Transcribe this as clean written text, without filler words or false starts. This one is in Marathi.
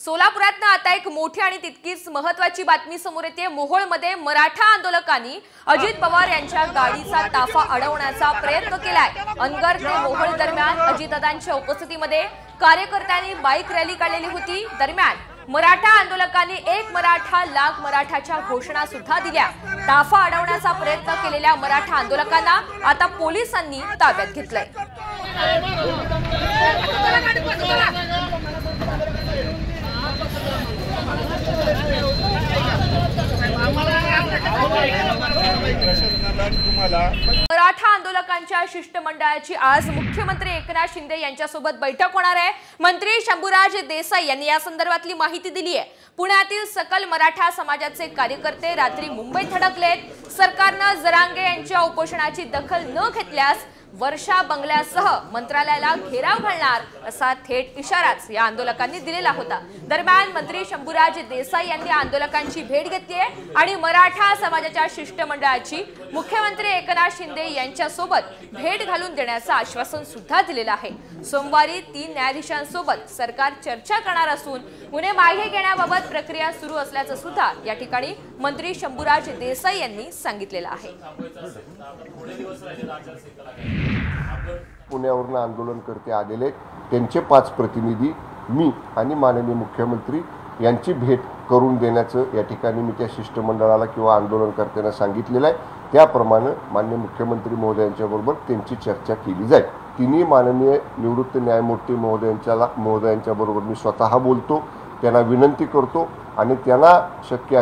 सोलापुरातनं आता एक मोठी आणि तितकीच महत्त्वाची बातमी समोर येते। मोहोळमध्ये मराठा आंदोलकांनी अजित पवार यांच्या गाडीचा ताफा अडवण्याचा प्रयत्न केलाय। अनगर ते मोहोळ दरम्यान अजितदादांच्या उपस्थितीमध्ये कार्यकर्त्यांनी बाईक रॅली काढलेली होती। दरम्यान मराठा आंदोलकांनी एक मराठा लाख मराठाच्या घोषणा सुद्धा दिल्या। ताफा अडवण्याचा प्रयत्न केलेल्या मराठा आंदोलकांना आता पोलिसांनी ताब्यात घेतलंय। मराठा आंदोलकांच्या शिष्टमंडळाची आज मुख्यमंत्री एकनाथ शिंदे यांच्यासोबत बैठक होणार आहे। मंत्री शंभूराज देसाई यांनी या संदर्भातली माहिती दिली आहे। पुण्यातील सकल मराठा समाजाचे कार्यकर्ते रात्री मुंबईत धडकलेत। सरकारने जरांगे यांच्या उपोषणाची दखल न घेतल्यास वर्षा बंगल्यासह मंत्रालयाला घेराव घालणार असा थेट इशाराच या आंदोलकांनी दिलेला होता। दरम्यान मंत्री शंभूराज देसाई यांनी आंदोलकांची भेट घेतली आहे आणि मराठा समाजाच्या शिष्टमंडळाची मुख्यमंत्री एकनाथ शिंदे यांच्यासोबत भेट घालून देण्याचं आश्वासन सुद्धा दिलेलं आहे। सोमवारी 3 न्यायाधीशांसोबत सरकार चर्चा करणार असून गुन्हे मागे घेण्याबाबत प्रक्रिया सुरू असल्याचं सुद्धा या ठिकाणी मंत्री शंभूराज देसाई यांनी सांगितलेलं आहे। पुण्यावरून आंदोलनकर्ते आलेले त्यांचे 5 प्रतिनिधी मी आणि माननीय मुख्यमंत्री यांची भेट करून देण्याचं या ठिकाणी मी त्या शिष्टमंडळाला किंवा आंदोलनकर्त्यांना सांगितलेलं आहे। त्याप्रमाणे माननीय मुख्यमंत्री महोदयांच्या बरोबर त्यांची चर्चा केली जाईल। तिन्ही माननीय निवृत्त न्यायमूर्ती महोदयांच्या बरोबर मी स्वतः बोलतो, त्यांना विनंती करतो आणि त्यांना शक्य